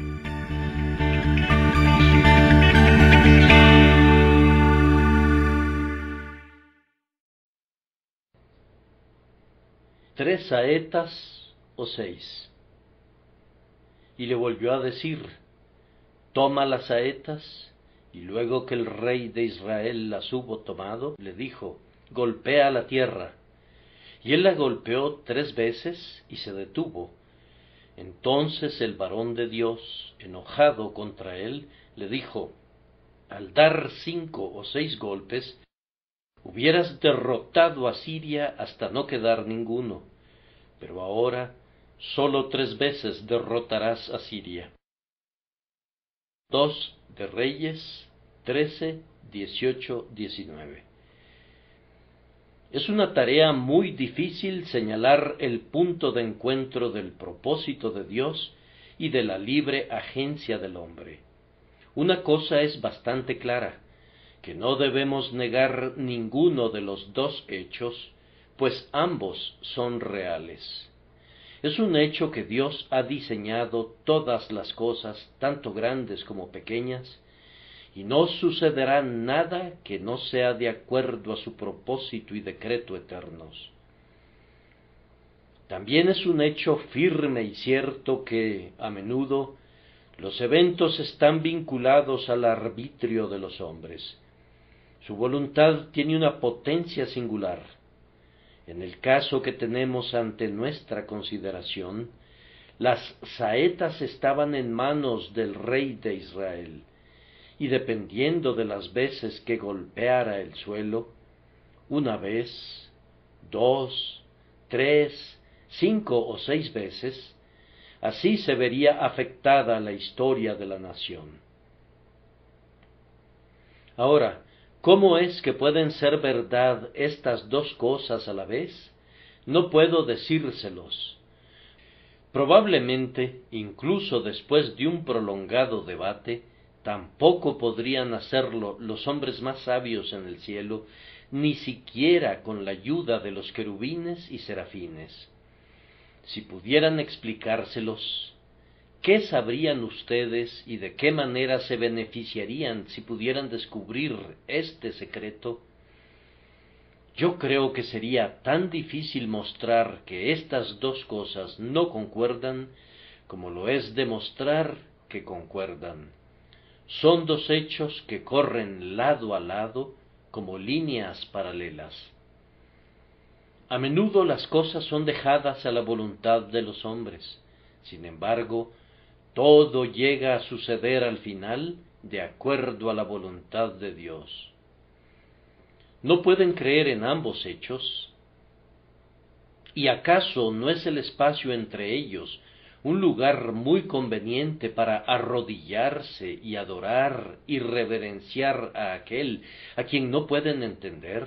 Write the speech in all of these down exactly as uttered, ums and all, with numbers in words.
¿Tres saetas o seis? Y le volvió a decir: toma las saetas. Y luego que el rey de Israel las hubo tomado, le dijo: golpea la tierra. Y él la golpeó tres veces y se detuvo. Entonces el varón de Dios, enojado contra él, le dijo: al dar cinco o seis golpes, hubieras derrotado a Siria hasta no quedar ninguno, pero ahora sólo tres veces derrotarás a Siria. Dos de Reyes trece, dieciocho, diecinueve. Es una tarea muy difícil señalar el punto de encuentro del propósito de Dios y de la libre agencia del hombre. Una cosa es bastante clara, que no debemos negar ninguno de los dos hechos, pues ambos son reales. Es un hecho que Dios ha diseñado todas las cosas, tanto grandes como pequeñas, y no sucederá nada que no sea de acuerdo a su propósito y decreto eternos. También es un hecho firme y cierto que, a menudo, los eventos están vinculados al arbitrio de los hombres. Su voluntad tiene una potencia singular. En el caso que tenemos ante nuestra consideración, las saetas estaban en manos del rey de Israel, y dependiendo de las veces que golpeara el suelo, una vez, dos, tres, cinco o seis veces, así se vería afectada la historia de la nación. Ahora, ¿cómo es que pueden ser verdad estas dos cosas a la vez? No puedo decírselos. Probablemente, incluso después de un prolongado debate, tampoco podrían hacerlo los hombres más sabios en el cielo, ni siquiera con la ayuda de los querubines y serafines. Si pudieran explicárselos, ¿qué sabrían ustedes y de qué manera se beneficiarían si pudieran descubrir este secreto? Yo creo que sería tan difícil mostrar que estas dos cosas no concuerdan como lo es demostrar que concuerdan. Son dos hechos que corren lado a lado como líneas paralelas. A menudo las cosas son dejadas a la voluntad de los hombres. Sin embargo, todo llega a suceder al final de acuerdo a la voluntad de Dios. ¿No pueden creer en ambos hechos? ¿Y acaso no es el espacio entre ellos un lugar muy conveniente para arrodillarse y adorar y reverenciar a aquel a quien no pueden entender?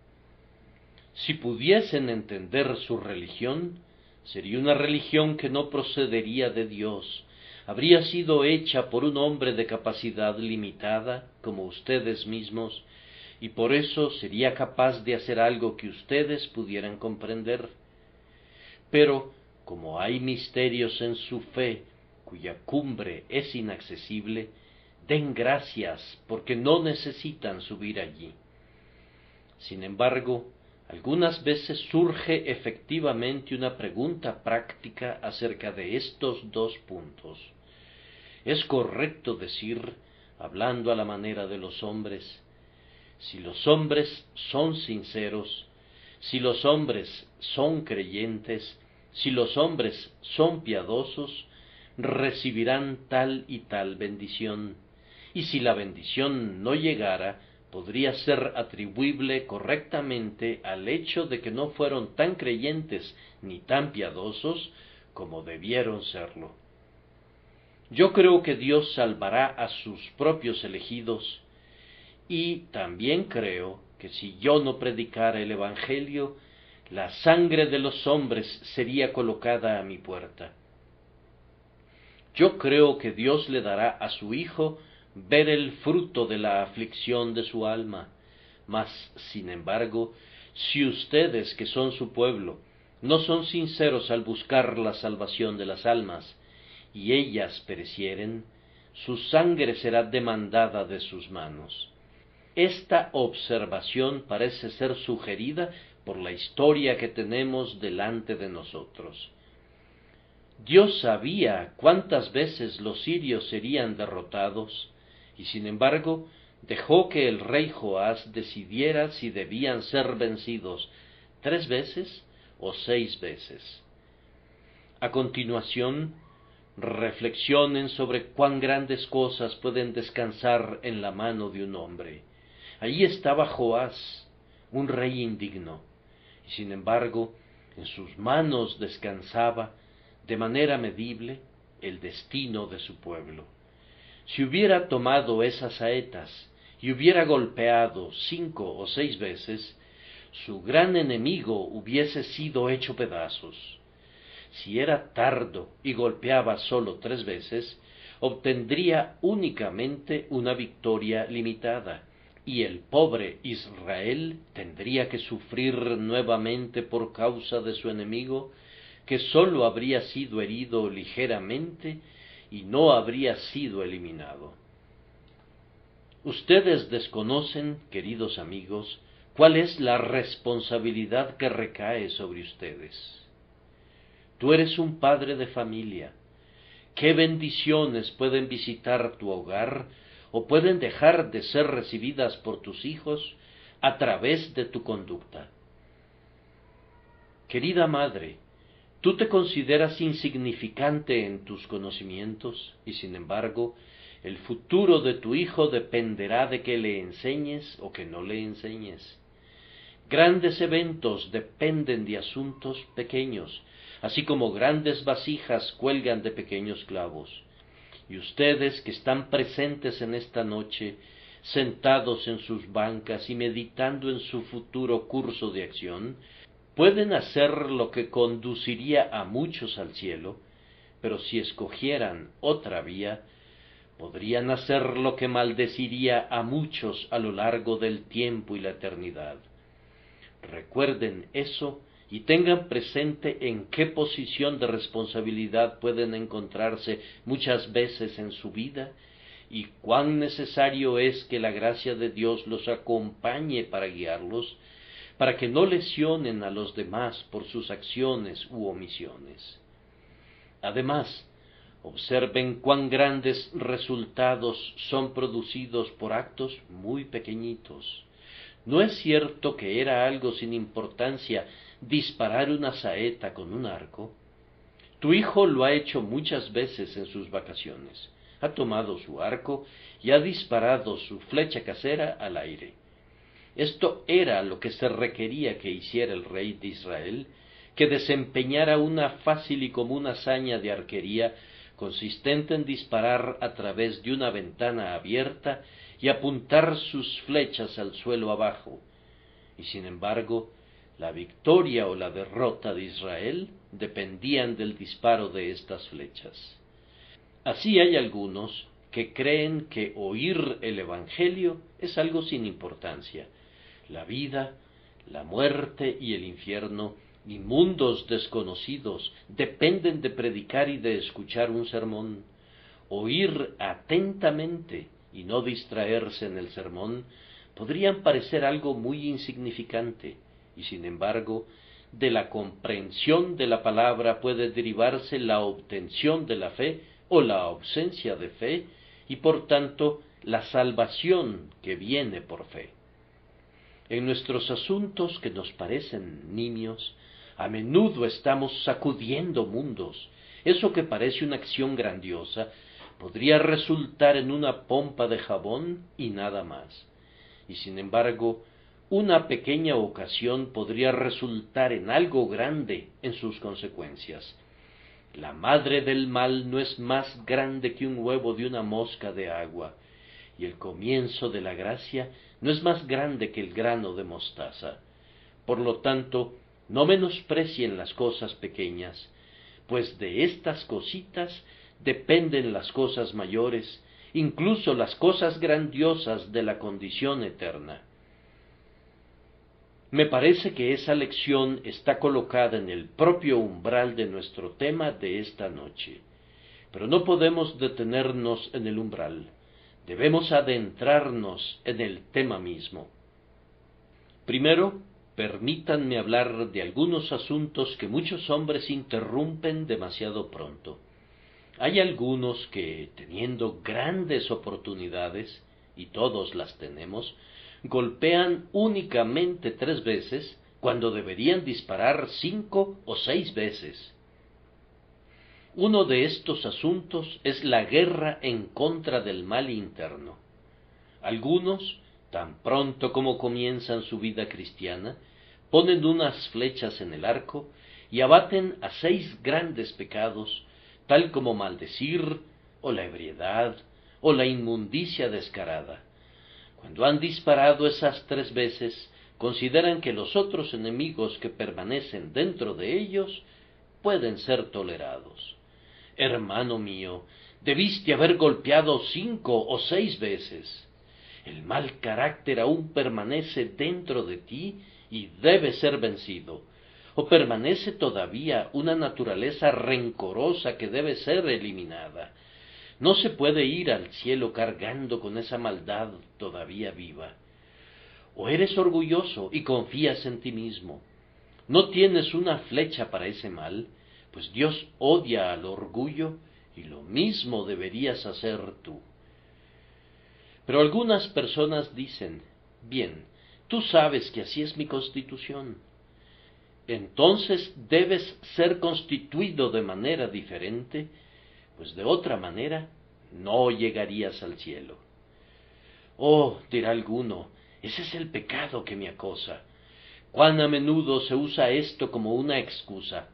Si pudiesen entender su religión, sería una religión que no procedería de Dios, habría sido hecha por un hombre de capacidad limitada, como ustedes mismos, y por eso sería capaz de hacer algo que ustedes pudieran comprender. Pero, como hay misterios en su fe, cuya cumbre es inaccesible, den gracias porque no necesitan subir allí. Sin embargo, algunas veces surge efectivamente una pregunta práctica acerca de estos dos puntos. Es correcto decir, hablando a la manera de los hombres, si los hombres son sinceros, si los hombres son creyentes, si los hombres son piadosos, recibirán tal y tal bendición, y si la bendición no llegara, podría ser atribuible correctamente al hecho de que no fueron tan creyentes ni tan piadosos como debieron serlo. Yo creo que Dios salvará a sus propios elegidos, y también creo que si yo no predicara el Evangelio, la sangre de los hombres sería colocada a mi puerta. Yo creo que Dios le dará a su Hijo ver el fruto de la aflicción de su alma, mas, sin embargo, si ustedes, que son su pueblo, no son sinceros al buscar la salvación de las almas, y ellas perecieren, su sangre será demandada de sus manos. Esta observación parece ser sugerida por la historia que tenemos delante de nosotros. Dios sabía cuántas veces los sirios serían derrotados, y sin embargo dejó que el rey Joás decidiera si debían ser vencidos tres veces o seis veces. A continuación, reflexionen sobre cuán grandes cosas pueden descansar en la mano de un hombre. Allí estaba Joás, un rey indigno, y sin embargo, en sus manos descansaba, de manera medible, el destino de su pueblo. Si hubiera tomado esas saetas y hubiera golpeado cinco o seis veces, su gran enemigo hubiese sido hecho pedazos. Si era tardo y golpeaba solo tres veces, obtendría únicamente una victoria limitada, y el pobre Israel tendría que sufrir nuevamente por causa de su enemigo, que sólo habría sido herido ligeramente y no habría sido eliminado. Ustedes desconocen, queridos amigos, cuál es la responsabilidad que recae sobre ustedes. Tú eres un padre de familia. ¿Qué bendiciones pueden visitar tu hogar o pueden dejar de ser recibidas por tus hijos a través de tu conducta? Querida madre, tú te consideras insignificante en tus conocimientos y sin embargo el futuro de tu hijo dependerá de que le enseñes o que no le enseñes. Grandes eventos dependen de asuntos pequeños, así como grandes vasijas cuelgan de pequeños clavos. Y ustedes que están presentes en esta noche, sentados en sus bancas y meditando en su futuro curso de acción, pueden hacer lo que conduciría a muchos al cielo, pero si escogieran otra vía, podrían hacer lo que maldeciría a muchos a lo largo del tiempo y la eternidad. Recuerden eso y tengan presente en qué posición de responsabilidad pueden encontrarse muchas veces en su vida y cuán necesario es que la gracia de Dios los acompañe para guiarlos, para que no lesionen a los demás por sus acciones u omisiones. Además, observen cuán grandes resultados son producidos por actos muy pequeñitos. ¿No es cierto que era algo sin importancia disparar una saeta con un arco? Tu hijo lo ha hecho muchas veces en sus vacaciones. Ha tomado su arco y ha disparado su flecha casera al aire. Esto era lo que se requería que hiciera el rey de Israel, que desempeñara una fácil y común hazaña de arquería consistente en disparar a través de una ventana abierta y apuntar sus flechas al suelo abajo. Y sin embargo, la victoria o la derrota de Israel dependían del disparo de estas flechas. Así hay algunos que creen que oír el Evangelio es algo sin importancia. La vida, la muerte y el infierno y mundos desconocidos dependen de predicar y de escuchar un sermón. Oír atentamente y no distraerse en el sermón podrían parecer algo muy insignificante, y sin embargo, de la comprensión de la palabra puede derivarse la obtención de la fe o la ausencia de fe, y por tanto la salvación que viene por fe. En nuestros asuntos que nos parecen nimios, a menudo estamos sacudiendo mundos. Eso que parece una acción grandiosa podría resultar en una pompa de jabón y nada más. Y sin embargo, una pequeña ocasión podría resultar en algo grande en sus consecuencias. La madre del mal no es más grande que un huevo de una mosca de agua, y el comienzo de la gracia no es más grande que el grano de mostaza. Por lo tanto, no menosprecien las cosas pequeñas, pues de estas cositas dependen las cosas mayores, incluso las cosas grandiosas de la condición eterna. Me parece que esa lección está colocada en el propio umbral de nuestro tema de esta noche. Pero no podemos detenernos en el umbral, debemos adentrarnos en el tema mismo. Primero, permítanme hablar de algunos asuntos que muchos hombres interrumpen demasiado pronto. Hay algunos que, teniendo grandes oportunidades, y todos las tenemos, golpean únicamente tres veces cuando deberían disparar cinco o seis veces. Uno de estos asuntos es la guerra en contra del mal interno. Algunos, tan pronto como comienzan su vida cristiana, ponen unas flechas en el arco y abaten a seis grandes pecados, tal como maldecir, o la ebriedad, o la inmundicia descarada. Cuando han disparado esas tres veces, consideran que los otros enemigos que permanecen dentro de ellos pueden ser tolerados. Hermano mío, debiste haber golpeado cinco o seis veces. El mal carácter aún permanece dentro de ti y debe ser vencido. ¿O permanece todavía una naturaleza rencorosa que debe ser eliminada? No se puede ir al cielo cargando con esa maldad todavía viva. ¿O eres orgulloso y confías en ti mismo? ¿No tienes una flecha para ese mal? Pues Dios odia al orgullo y lo mismo deberías hacer tú. Pero algunas personas dicen, bien, tú sabes que así es mi constitución. Entonces debes ser constituido de manera diferente, pues de otra manera no llegarías al cielo. Oh, dirá alguno, ese es el pecado que me acosa. Cuán a menudo se usa esto como una excusa.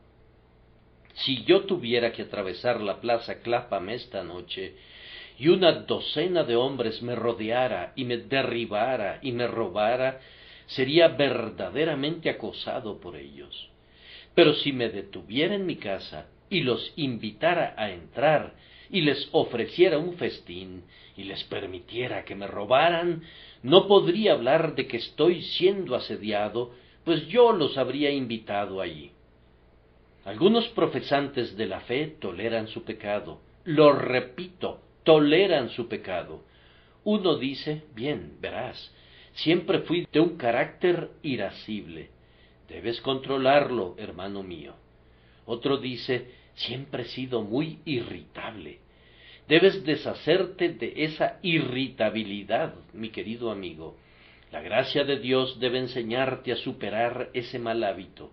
Si yo tuviera que atravesar la plaza Clapham esta noche, y una docena de hombres me rodeara y me derribara y me robara, sería verdaderamente acosado por ellos. Pero si me detuviera en mi casa y los invitara a entrar y les ofreciera un festín y les permitiera que me robaran, no podría hablar de que estoy siendo asediado, pues yo los habría invitado allí. Algunos profesantes de la fe toleran su pecado, lo repito, toleran su pecado. Uno dice, bien, verás, siempre fui de un carácter irascible. Debes controlarlo, hermano mío. Otro dice, siempre he sido muy irritable. Debes deshacerte de esa irritabilidad, mi querido amigo. La gracia de Dios debe enseñarte a superar ese mal hábito.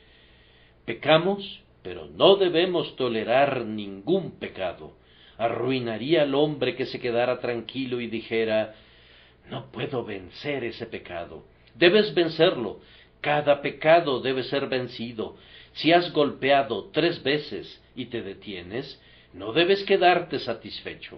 Pecamos, pero no debemos tolerar ningún pecado. Arruinaría al hombre que se quedara tranquilo y dijera, no puedo vencer ese pecado. Debes vencerlo. Cada pecado debe ser vencido. Si has golpeado tres veces y te detienes, no debes quedarte satisfecho.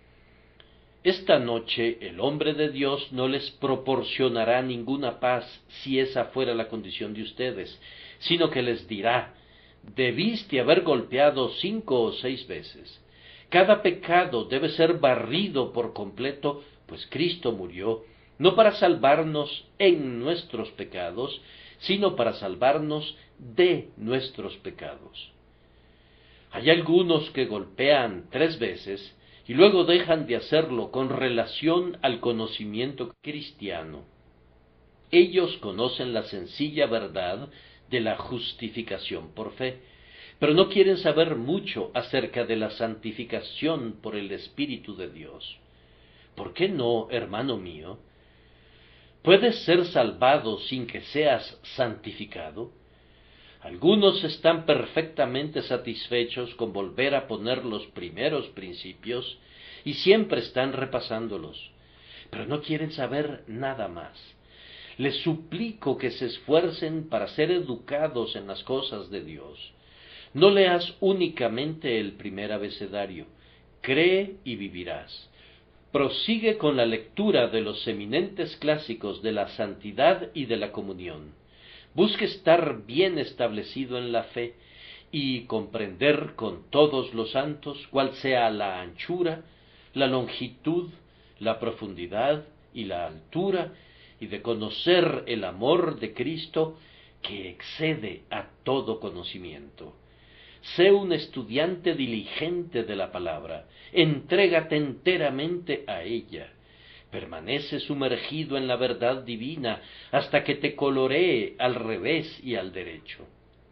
Esta noche el hombre de Dios no les proporcionará ninguna paz si esa fuera la condición de ustedes, sino que les dirá, debiste haber golpeado cinco o seis veces. Cada pecado debe ser barrido por completo, pues Cristo murió, no para salvarnos en nuestros pecados, sino para salvarnos de nuestros pecados. Hay algunos que golpean tres veces y luego dejan de hacerlo con relación al conocimiento cristiano. Ellos conocen la sencilla verdad de la justificación por fe, pero no quieren saber mucho acerca de la santificación por el Espíritu de Dios. ¿Por qué no, hermano mío? ¿Puedes ser salvado sin que seas santificado? Algunos están perfectamente satisfechos con volver a poner los primeros principios y siempre están repasándolos, pero no quieren saber nada más. Les suplico que se esfuercen para ser educados en las cosas de Dios. No leas únicamente el primer abecedario, cree y vivirás. Prosigue con la lectura de los eminentes clásicos de la santidad y de la comunión. Busque estar bien establecido en la fe y comprender con todos los santos cuál sea la anchura, la longitud, la profundidad y la altura, y de conocer el amor de Cristo que excede a todo conocimiento. sé un estudiante diligente de la palabra, entrégate enteramente a ella. Permanece sumergido en la verdad divina hasta que te coloree al revés y al derecho.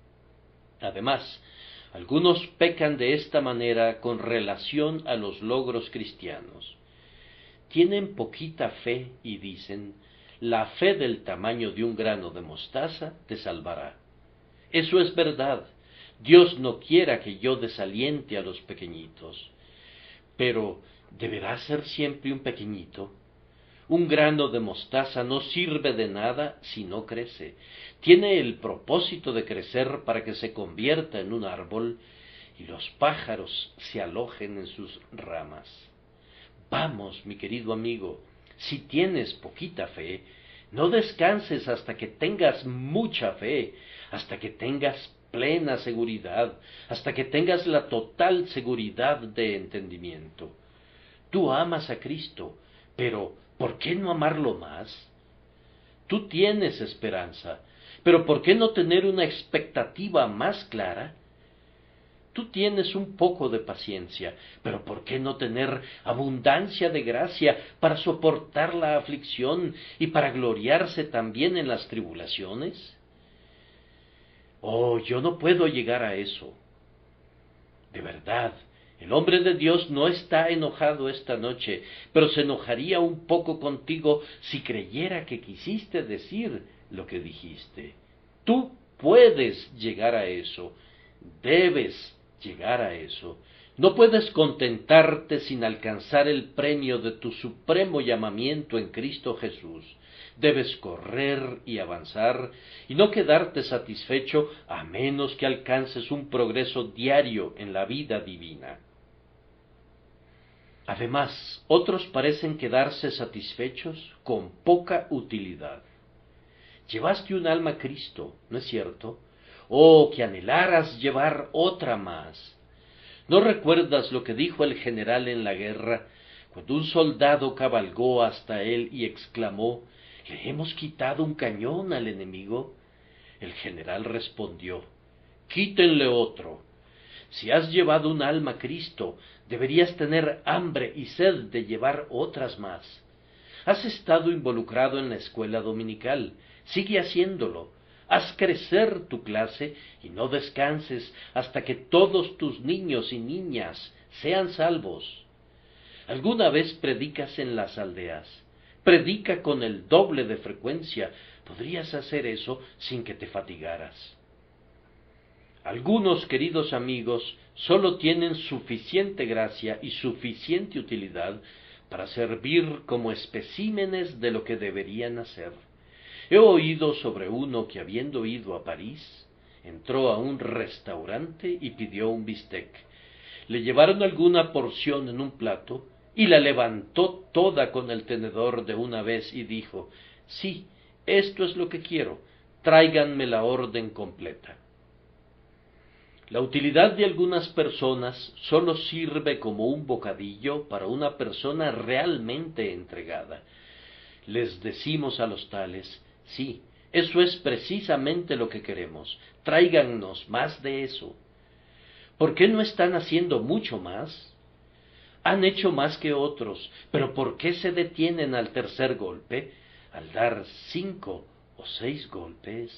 Además, algunos pecan de esta manera con relación a los logros cristianos. Tienen poquita fe y dicen, la fe del tamaño de un grano de mostaza te salvará. Eso es verdad. Dios no quiera que yo desaliente a los pequeñitos. Pero, ¿deberá ser siempre un pequeñito? Un grano de mostaza no sirve de nada si no crece. Tiene el propósito de crecer para que se convierta en un árbol y los pájaros se alojen en sus ramas. Vamos, mi querido amigo, si tienes poquita fe, no descanses hasta que tengas mucha fe, hasta que tengas plena seguridad, hasta que tengas la total seguridad de entendimiento. Tú amas a Cristo, pero ¿por qué no amarlo más? Tú tienes esperanza, pero ¿por qué no tener una expectativa más clara? Tú tienes un poco de paciencia, pero ¿por qué no tener abundancia de gracia para soportar la aflicción y para gloriarse también en las tribulaciones? Oh, yo no puedo llegar a eso. De verdad, el hombre de Dios no está enojado esta noche, pero se enojaría un poco contigo si creyera que quisiste decir lo que dijiste. Tú puedes llegar a eso, debes llegar a eso. No puedes contentarte sin alcanzar el premio de tu supremo llamamiento en Cristo Jesús. Debes correr y avanzar y no quedarte satisfecho a menos que alcances un progreso diario en la vida divina. Además, otros parecen quedarse satisfechos con poca utilidad. Llevaste un alma a Cristo, ¿no es cierto? Oh, que anhelaras llevar otra más. ¿No recuerdas lo que dijo el general en la guerra, cuando un soldado cabalgó hasta él y exclamó, «¿Le hemos quitado un cañón al enemigo?» El general respondió, «Quítenle otro». Si has llevado un alma a Cristo, deberías tener hambre y sed de llevar otras más. Has estado involucrado en la escuela dominical, sigue haciéndolo. Haz crecer tu clase y no descanses hasta que todos tus niños y niñas sean salvos. ¿Alguna vez predicas en las aldeas? Predica con el doble de frecuencia. Podrías hacer eso sin que te fatigaras. Algunos, queridos amigos, sólo tienen suficiente gracia y suficiente utilidad para servir como especímenes de lo que deberían hacer. He oído sobre uno que, habiendo ido a París, entró a un restaurante y pidió un bistec. Le llevaron alguna porción en un plato y la levantó toda con el tenedor de una vez y dijo, «Sí, esto es lo que quiero, tráiganme la orden completa». La utilidad de algunas personas sólo sirve como un bocadillo para una persona realmente entregada. Les decimos a los tales, sí, eso es precisamente lo que queremos, tráigannos más de eso. ¿Por qué no están haciendo mucho más? Han hecho más que otros, pero ¿por qué se detienen al tercer golpe, al dar cinco o seis golpes?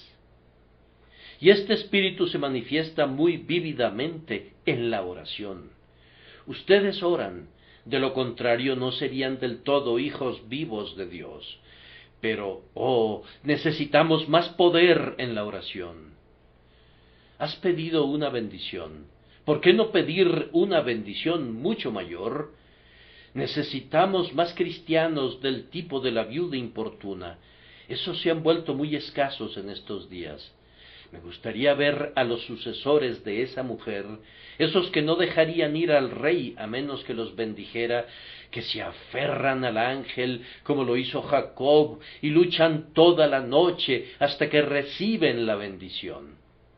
Y este espíritu se manifiesta muy vívidamente en la oración. Ustedes oran, de lo contrario no serían del todo hijos vivos de Dios. Pero, oh, necesitamos más poder en la oración. ¿Has pedido una bendición? ¿Por qué no pedir una bendición mucho mayor? Necesitamos más cristianos del tipo de la viuda importuna. Esos se han vuelto muy escasos en estos días. Me gustaría ver a los sucesores de esa mujer, esos que no dejarían ir al rey a menos que los bendijera, que se aferran al ángel como lo hizo Jacob y luchan toda la noche hasta que reciben la bendición.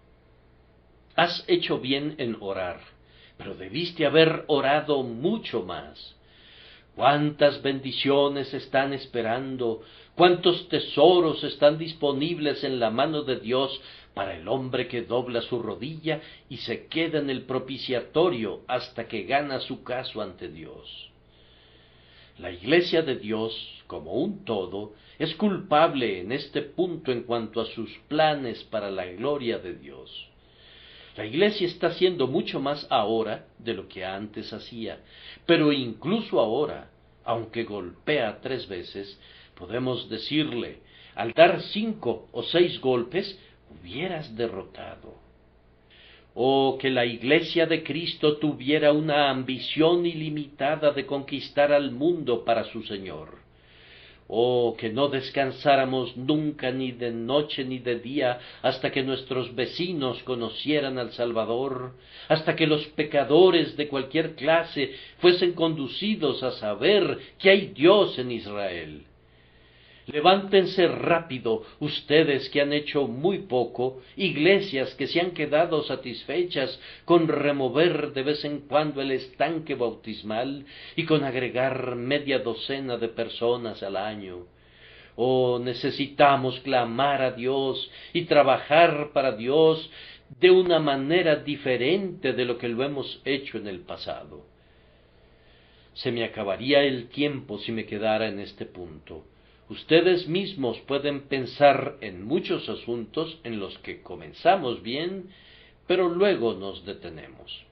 Has hecho bien en orar, pero debiste haber orado mucho más. ¿Cuántas bendiciones están esperando? ¿Cuántos tesoros están disponibles en la mano de Dios para el hombre que dobla su rodilla y se queda en el propiciatorio hasta que gana su caso ante Dios. La Iglesia de Dios, como un todo, es culpable en este punto en cuanto a sus planes para la gloria de Dios. La Iglesia está haciendo mucho más ahora de lo que antes hacía, pero incluso ahora, aunque golpea tres veces, podemos decirle, al dar cinco o seis golpes, hubieras derrotado. Oh, que la Iglesia de Cristo tuviera una ambición ilimitada de conquistar al mundo para su Señor. Oh, que no descansáramos nunca ni de noche ni de día hasta que nuestros vecinos conocieran al Salvador, hasta que los pecadores de cualquier clase fuesen conducidos a saber que hay Dios en Israel. Levántense rápido, ustedes que han hecho muy poco, iglesias que se han quedado satisfechas con remover de vez en cuando el estanque bautismal y con agregar media docena de personas al año. Oh, necesitamos clamar a Dios y trabajar para Dios de una manera diferente de lo que lo hemos hecho en el pasado. Se me acabaría el tiempo si me quedara en este punto. Ustedes mismos pueden pensar en muchos asuntos en los que comenzamos bien, pero luego nos detenemos.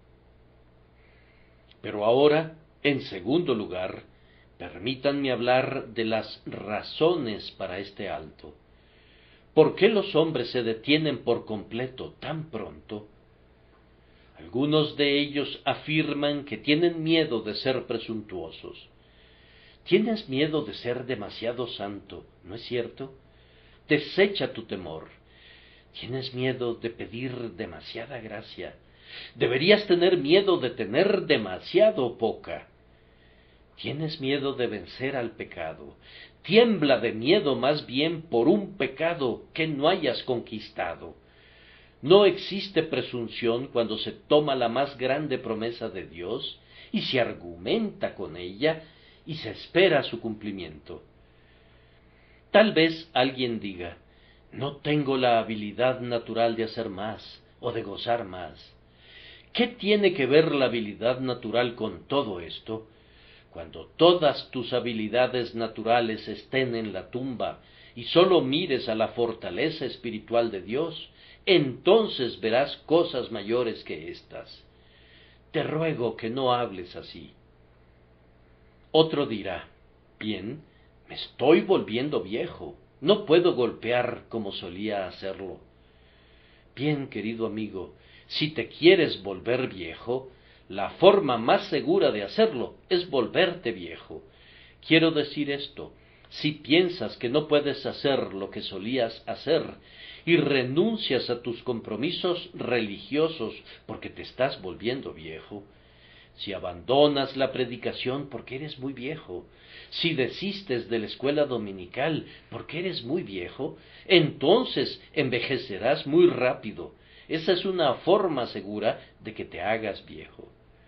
Pero ahora, en segundo lugar, permítanme hablar de las razones para este alto. ¿Por qué los hombres se detienen por completo tan pronto? Algunos de ellos afirman que tienen miedo de ser presuntuosos. Tienes miedo de ser demasiado santo, ¿no es cierto? Desecha tu temor. Tienes miedo de pedir demasiada gracia. Deberías tener miedo de tener demasiado poca. Tienes miedo de vencer al pecado. Tiembla de miedo más bien por un pecado que no hayas conquistado. No existe presunción cuando se toma la más grande promesa de Dios y se argumenta con ella y se espera su cumplimiento. Tal vez alguien diga, no tengo la habilidad natural de hacer más o de gozar más. ¿Qué tiene que ver la habilidad natural con todo esto? Cuando todas tus habilidades naturales estén en la tumba y sólo mires a la fortaleza espiritual de Dios, entonces verás cosas mayores que éstas. Te ruego que no hables así. Otro dirá, bien, me estoy volviendo viejo, no puedo golpear como solía hacerlo. Bien, querido amigo, si te quieres volver viejo, la forma más segura de hacerlo es volverte viejo. Quiero decir esto, si piensas que no puedes hacer lo que solías hacer y renuncias a tus compromisos religiosos porque te estás volviendo viejo, si abandonas la predicación porque eres muy viejo, si desistes de la escuela dominical porque eres muy viejo, entonces envejecerás muy rápido. Esa es una forma segura de que te hagas viejo.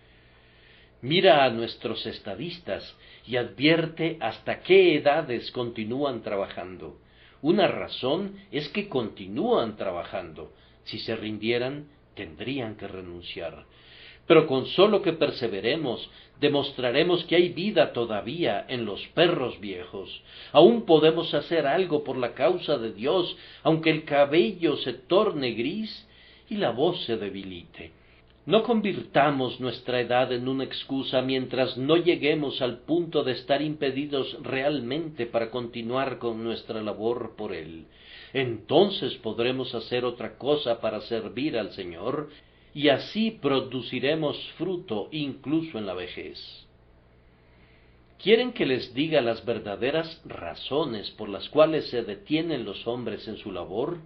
Mira a nuestros estadistas y advierte hasta qué edades continúan trabajando. Una razón es que continúan trabajando. Si se rindieran, tendrían que renunciar. Pero con solo que perseveremos, demostraremos que hay vida todavía en los perros viejos. Aún podemos hacer algo por la causa de Dios, aunque el cabello se torne gris y la voz se debilite. No convirtamos nuestra edad en una excusa mientras no lleguemos al punto de estar impedidos realmente para continuar con nuestra labor por Él. Entonces podremos hacer otra cosa para servir al Señor, y así produciremos fruto incluso en la vejez. ¿Quieren que les diga las verdaderas razones por las cuales se detienen los hombres en su labor?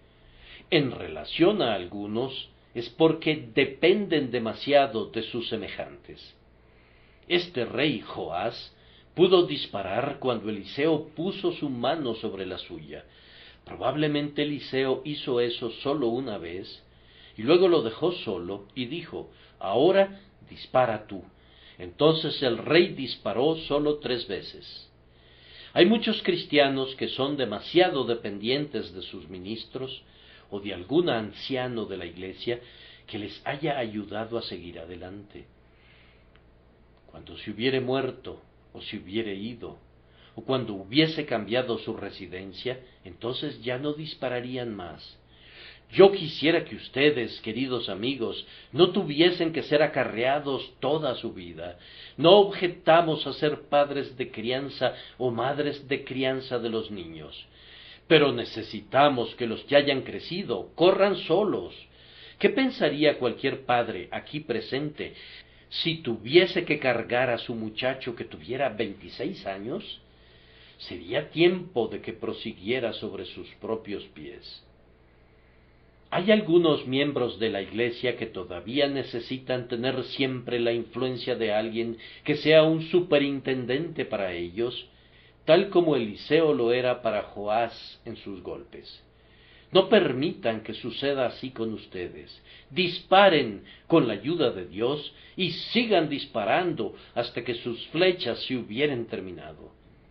En relación a algunos, es porque dependen demasiado de sus semejantes. Este rey Joás pudo disparar cuando Eliseo puso su mano sobre la suya. Probablemente Eliseo hizo eso solo una vez, y luego lo dejó solo y dijo, ahora dispara tú. Entonces el rey disparó solo tres veces. Hay muchos cristianos que son demasiado dependientes de sus ministros, o de algún anciano de la iglesia que les haya ayudado a seguir adelante. Cuando se hubiere muerto, o se hubiere ido, o cuando hubiese cambiado su residencia, entonces ya no dispararían más. Yo quisiera que ustedes, queridos amigos, no tuviesen que ser acarreados toda su vida. No objetamos a ser padres de crianza o madres de crianza de los niños, pero necesitamos que los que hayan crecido corran solos. ¿Qué pensaría cualquier padre aquí presente si tuviese que cargar a su muchacho que tuviera veintiséis años? Sería tiempo de que prosiguiera sobre sus propios pies. Hay algunos miembros de la Iglesia que todavía necesitan tener siempre la influencia de alguien que sea un superintendente para ellos, tal como Eliseo lo era para Joás en sus golpes. No permitan que suceda así con ustedes. Disparen con la ayuda de Dios y sigan disparando hasta que sus flechas se hubieren terminado.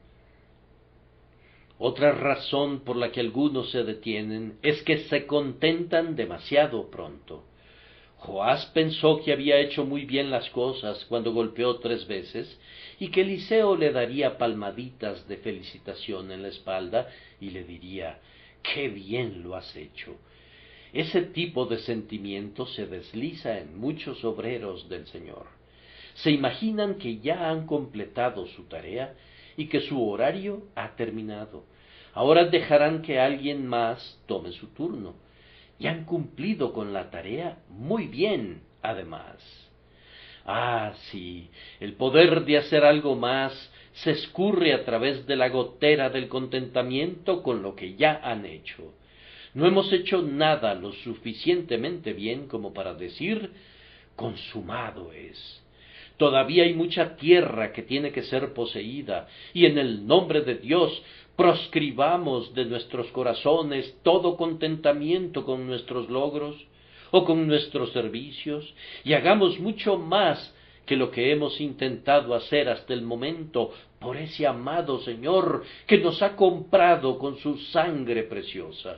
Otra razón por la que algunos se detienen es que se contentan demasiado pronto. Joás pensó que había hecho muy bien las cosas cuando golpeó tres veces y que Eliseo le daría palmaditas de felicitación en la espalda y le diría: ¡qué bien lo has hecho! Ese tipo de sentimiento se desliza en muchos obreros del Señor. Se imaginan que ya han completado su tarea y que su horario ha terminado. Ahora dejarán que alguien más tome su turno. Y han cumplido con la tarea muy bien, además. Ah, sí, el poder de hacer algo más se escurre a través de la gotera del contentamiento con lo que ya han hecho. No hemos hecho nada lo suficientemente bien como para decir: consumado es. Todavía hay mucha tierra que tiene que ser poseída, y en el nombre de Dios proscribamos de nuestros corazones todo contentamiento con nuestros logros o con nuestros servicios, y hagamos mucho más que lo que hemos intentado hacer hasta el momento por ese amado Señor que nos ha comprado con su sangre preciosa.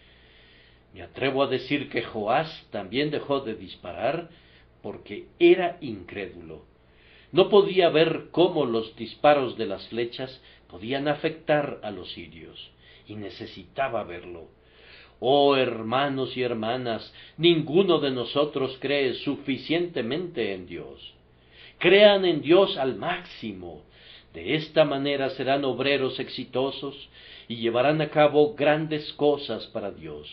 Me atrevo a decir que Joás también dejó de disparar porque era incrédulo. No podía ver cómo los disparos de las flechas podían afectar a los sirios, y necesitaba verlo. Oh, hermanos y hermanas, ninguno de nosotros cree suficientemente en Dios. Crean en Dios al máximo. De esta manera serán obreros exitosos y llevarán a cabo grandes cosas para Dios.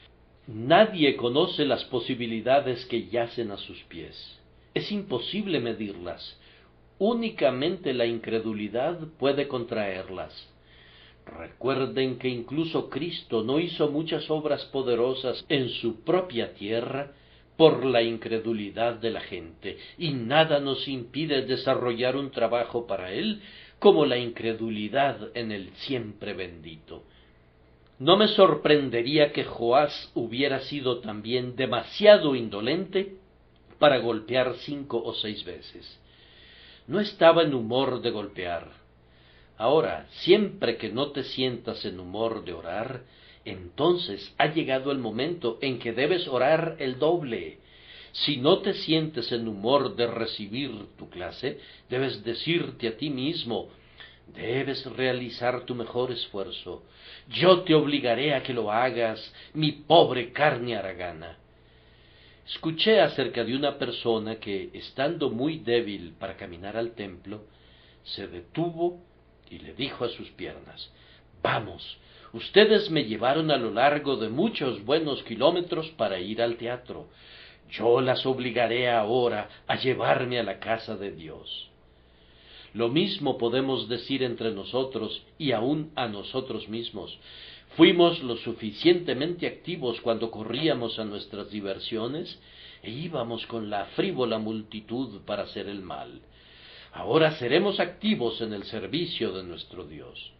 Nadie conoce las posibilidades que yacen a sus pies. Es imposible medirlas. Únicamente la incredulidad puede contraerlas. Recuerden que incluso Cristo no hizo muchas obras poderosas en su propia tierra por la incredulidad de la gente, y nada nos impide desarrollar un trabajo para Él como la incredulidad en el siempre bendito. No me sorprendería que Joás hubiera sido también demasiado indolente para golpear cinco o seis veces. No estaba en humor de golpear. Ahora, siempre que no te sientas en humor de orar, entonces ha llegado el momento en que debes orar el doble. Si no te sientes en humor de recibir tu clase, debes decirte a ti mismo: debes realizar tu mejor esfuerzo. Yo te obligaré a que lo hagas, mi pobre carne haragana. Escuché acerca de una persona que, estando muy débil para caminar al templo, se detuvo y le dijo a sus piernas: vamos, ustedes me llevaron a lo largo de muchos buenos kilómetros para ir al teatro. Yo las obligaré ahora a llevarme a la casa de Dios. Lo mismo podemos decir entre nosotros y aun a nosotros mismos. Fuimos lo suficientemente activos cuando corríamos a nuestras diversiones e íbamos con la frívola multitud para hacer el mal. Ahora seremos activos en el servicio de nuestro Dios.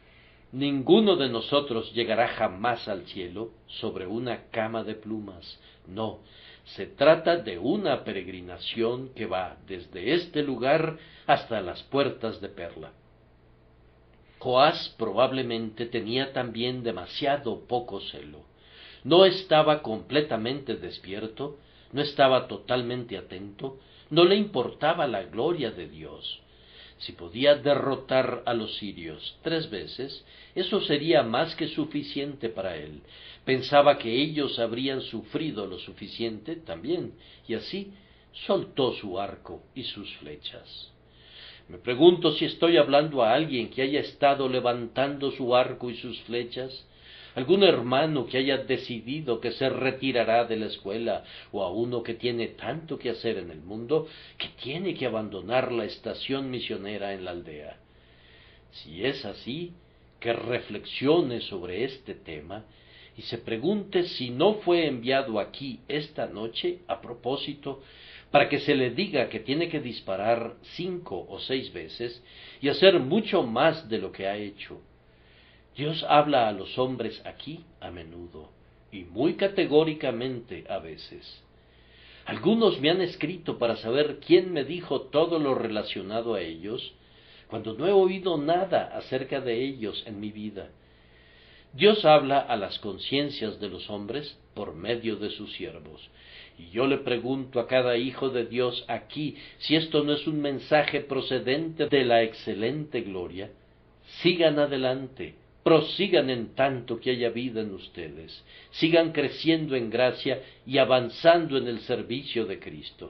Ninguno de nosotros llegará jamás al cielo sobre una cama de plumas. No, se trata de una peregrinación que va desde este lugar hasta las puertas de Perla. Joás probablemente tenía también demasiado poco celo. no estaba completamente despierto, no estaba totalmente atento, no le importaba la gloria de Dios. Si podía derrotar a los sirios tres veces, eso sería más que suficiente para él. Pensaba que ellos habrían sufrido lo suficiente también, y así soltó su arco y sus flechas. Me pregunto si estoy hablando a alguien que haya estado levantando su arco y sus flechas, algún hermano que haya decidido que se retirará de la escuela, o a uno que tiene tanto que hacer en el mundo que tiene que abandonar la estación misionera en la aldea. Si es así, que reflexione sobre este tema y se pregunte si no fue enviado aquí esta noche a propósito para que se le diga que tiene que disparar cinco o seis veces y hacer mucho más de lo que ha hecho. Dios habla a los hombres aquí a menudo, y muy categóricamente a veces. Algunos me han escrito para saber quién me dijo todo lo relacionado a ellos, cuando no he oído nada acerca de ellos en mi vida. Dios habla a las conciencias de los hombres por medio de sus siervos, y yo le pregunto a cada hijo de Dios aquí si esto no es un mensaje procedente de la excelente gloria. Sigan adelante. Prosigan en tanto que haya vida en ustedes, sigan creciendo en gracia y avanzando en el servicio de Cristo.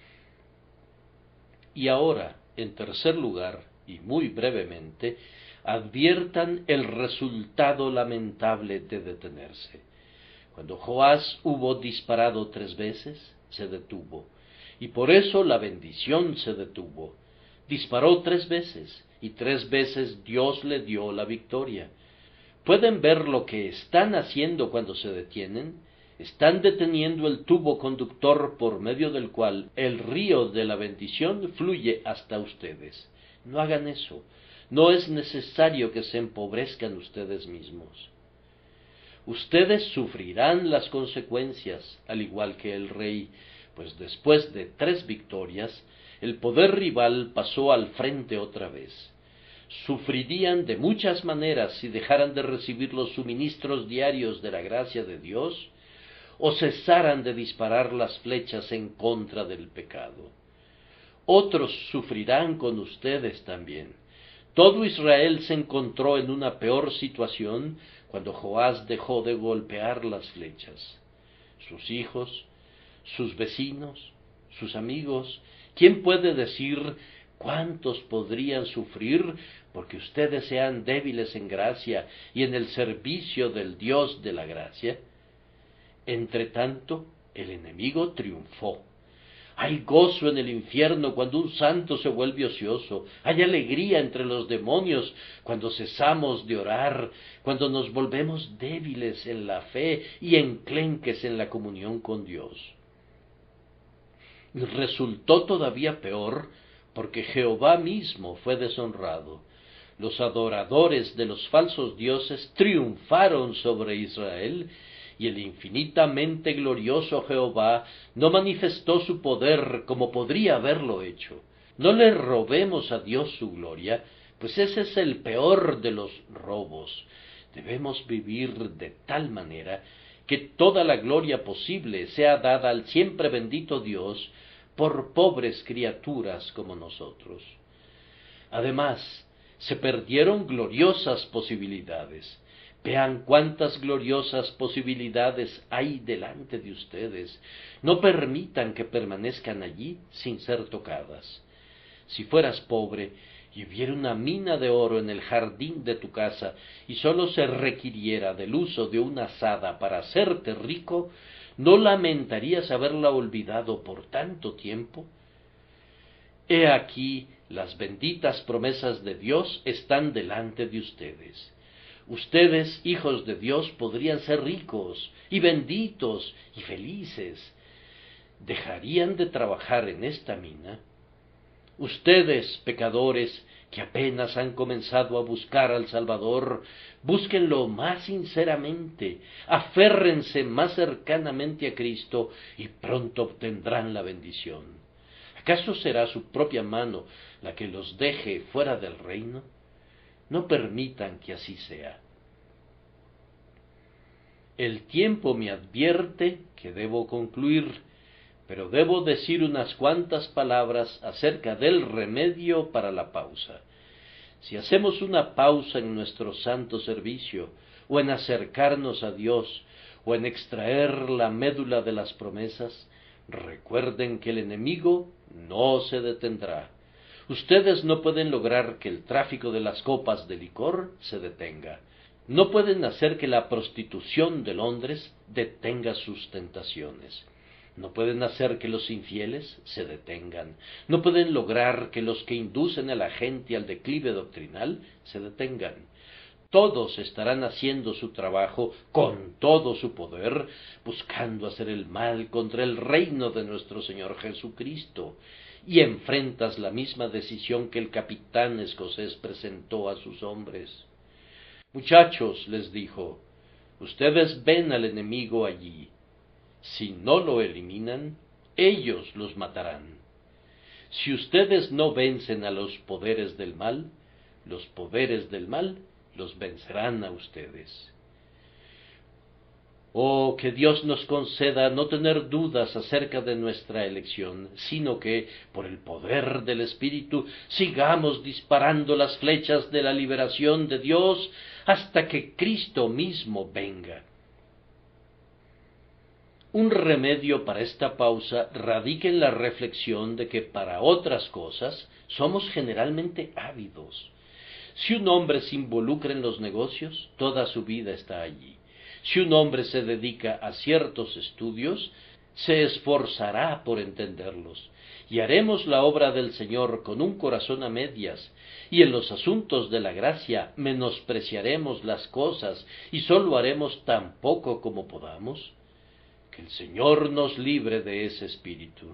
Y ahora, en tercer lugar, y muy brevemente, adviertan el resultado lamentable de detenerse. Cuando Joás hubo disparado tres veces, se detuvo, y por eso la bendición se detuvo. Disparó tres veces, y tres veces Dios le dio la victoria. ¿Pueden ver lo que están haciendo cuando se detienen? Están deteniendo el tubo conductor por medio del cual el río de la bendición fluye hasta ustedes. No hagan eso. No es necesario que se empobrezcan ustedes mismos. Ustedes sufrirán las consecuencias, al igual que el rey, pues después de tres victorias, el poder rival pasó al frente otra vez. Sufrirían de muchas maneras si dejaran de recibir los suministros diarios de la gracia de Dios, o cesaran de disparar las flechas en contra del pecado. Otros sufrirán con ustedes también. Todo Israel se encontró en una peor situación cuando Joás dejó de golpear las flechas. Sus hijos, sus vecinos, sus amigos, ¿quién puede decir cuántos podrían sufrir porque ustedes sean débiles en gracia y en el servicio del Dios de la gracia? Entre tanto, el enemigo triunfó. Hay gozo en el infierno cuando un santo se vuelve ocioso. Hay alegría entre los demonios cuando cesamos de orar, cuando nos volvemos débiles en la fe y enclenques en la comunión con Dios. Y resultó todavía peor porque Jehová mismo fue deshonrado. Los adoradores de los falsos dioses triunfaron sobre Israel, y el infinitamente glorioso Jehová no manifestó su poder como podría haberlo hecho. No le robemos a Dios su gloria, pues ese es el peor de los robos. Debemos vivir de tal manera que toda la gloria posible sea dada al siempre bendito Dios por pobres criaturas como nosotros. Además, se perdieron gloriosas posibilidades. Vean cuántas gloriosas posibilidades hay delante de ustedes. No permitan que permanezcan allí sin ser tocadas. Si fueras pobre y hubiera una mina de oro en el jardín de tu casa y sólo se requiriera del uso de una azada para hacerte rico, ¿no lamentarías haberla olvidado por tanto tiempo? He aquí, las benditas promesas de Dios están delante de ustedes. Ustedes, hijos de Dios, podrían ser ricos y benditos y felices. ¿Dejarían de trabajar en esta mina? Ustedes, pecadores, que apenas han comenzado a buscar al Salvador, búsquenlo más sinceramente, aférrense más cercanamente a Cristo y pronto obtendrán la bendición. ¿Acaso será su propia mano la que los deje fuera del reino? No permitan que así sea. El tiempo me advierte que debo concluir, pero debo decir unas cuantas palabras acerca del remedio para la pausa. Si hacemos una pausa en nuestro santo servicio, o en acercarnos a Dios, o en extraer la médula de las promesas, recuerden que el enemigo no se detendrá. Ustedes no pueden lograr que el tráfico de las copas de licor se detenga. No pueden hacer que la prostitución de Londres detenga sus tentaciones. No pueden hacer que los infieles se detengan. No pueden lograr que los que inducen a la gente al declive doctrinal se detengan. Todos estarán haciendo su trabajo con todo su poder, buscando hacer el mal contra el reino de nuestro Señor Jesucristo. Y enfrentas la misma decisión que el capitán escocés presentó a sus hombres. Muchachos, les dijo, ustedes ven al enemigo allí. Si no lo eliminan, ellos los matarán. Si ustedes no vencen a los poderes del mal, los poderes del mal los vencerán a ustedes. Oh, que Dios nos conceda no tener dudas acerca de nuestra elección, sino que, por el poder del Espíritu, sigamos disparando las flechas de la liberación de Dios hasta que Cristo mismo venga. Un remedio para esta pausa radica en la reflexión de que para otras cosas somos generalmente ávidos. Si un hombre se involucra en los negocios, toda su vida está allí. Si un hombre se dedica a ciertos estudios, se esforzará por entenderlos, y haremos la obra del Señor con un corazón a medias, y en los asuntos de la gracia menospreciaremos las cosas, y sólo haremos tan poco como podamos. Que el Señor nos libre de ese espíritu.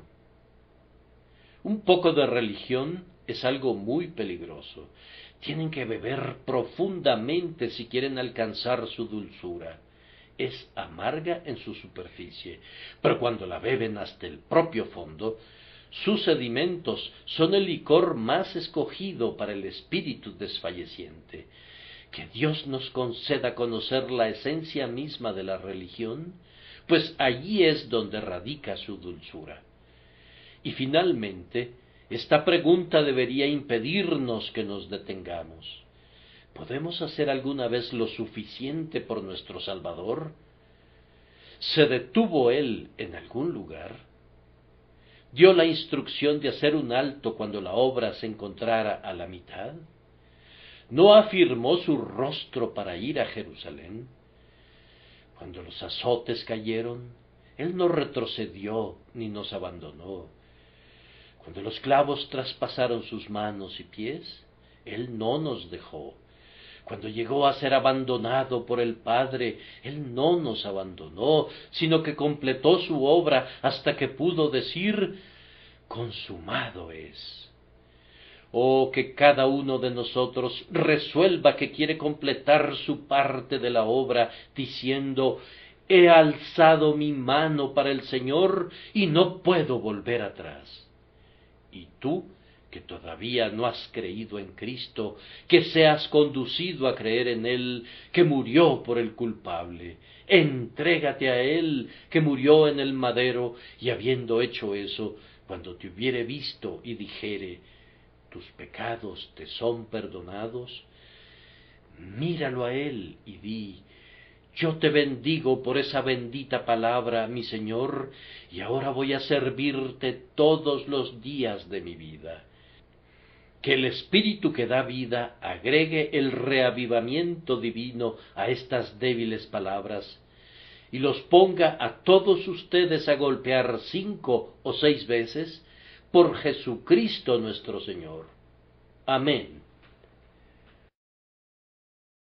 Un poco de religión es algo muy peligroso. Tienen que beber profundamente si quieren alcanzar su dulzura. Es amarga en su superficie, pero cuando la beben hasta el propio fondo, sus sedimentos son el licor más escogido para el espíritu desfalleciente. Que Dios nos conceda conocer la esencia misma de la religión, pues allí es donde radica su dulzura. Y finalmente, esta pregunta debería impedirnos que nos detengamos. ¿Podemos hacer alguna vez lo suficiente por nuestro Salvador? ¿Se detuvo Él en algún lugar? ¿Dio la instrucción de hacer un alto cuando la obra se encontrara a la mitad? ¿No afirmó su rostro para ir a Jerusalén? Cuando los azotes cayeron, Él no retrocedió ni nos abandonó. Cuando los clavos traspasaron sus manos y pies, Él no nos dejó. Cuando llegó a ser abandonado por el Padre, Él no nos abandonó, sino que completó su obra hasta que pudo decir, consumado es. Oh, que cada uno de nosotros resuelva que quiere completar su parte de la obra, diciendo, he alzado mi mano para el Señor y no puedo volver atrás. Y tú, que todavía no has creído en Cristo, que seas conducido a creer en Él, que murió por el culpable, entrégate a Él, que murió en el madero, y habiendo hecho eso, cuando te hubiere visto y dijere, tus pecados te son perdonados, míralo a Él y di, yo te bendigo por esa bendita palabra, mi Señor, y ahora voy a servirte todos los días de mi vida. Que el Espíritu que da vida agregue el reavivamiento divino a estas débiles palabras, y los ponga a todos ustedes a golpear cinco o seis veces, por Jesucristo nuestro Señor. Amén.